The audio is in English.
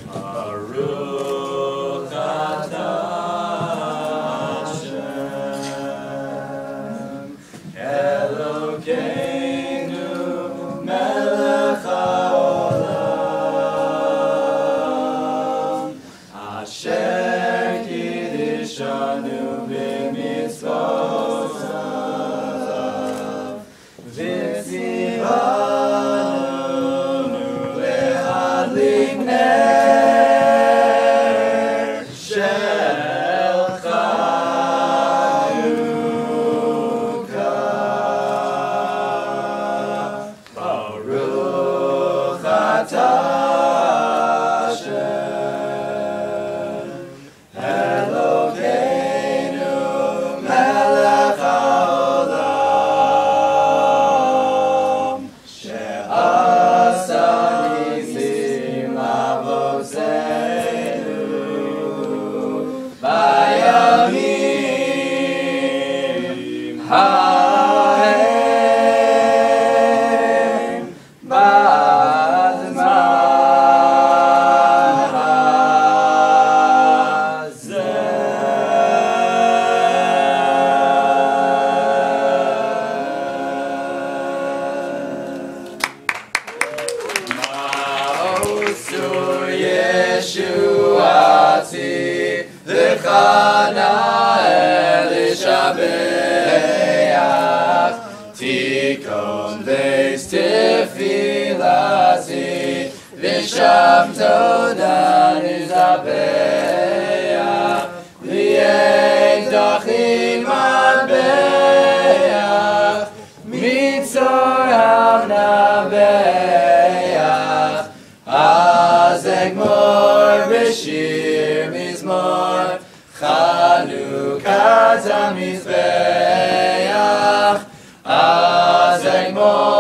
Baruch atah Hashem, Elokeinu melech haolam, asher kiddishanu b'mitzvotav, v'tzivanu lehadlik ner shel Hannukah. Baruch atah Hashem, Elokeinu melech haolam, she'asa nisim lavotzeinu bayamim hahem b'zman hazeh. Ma'osur Yeshuati l'chana elishabeach, tikon beis tefilati v'sham todan izabeach, li'edachim adbeach, mitzor hamnabeach, az egmor b'shir mizmor, Hannukah tamizbeach, az egmor